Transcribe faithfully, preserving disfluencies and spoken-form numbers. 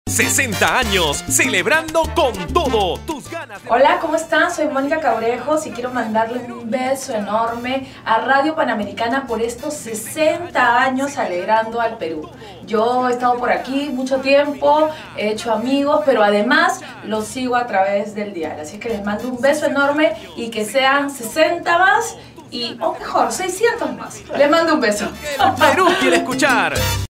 sesenta años, celebrando con todo tus ganas de... Hola, ¿cómo están? Soy Mónica Cabrejos y quiero mandarle un beso enorme a Radio Panamericana por estos sesenta años alegrando al Perú. Yo he estado por aquí mucho tiempo, he hecho amigos, pero además los sigo a través del diario. Así que les mando un beso enorme y que sean sesenta más y, o mejor, seiscientos más. Les mando un beso. El Perú quiere escuchar.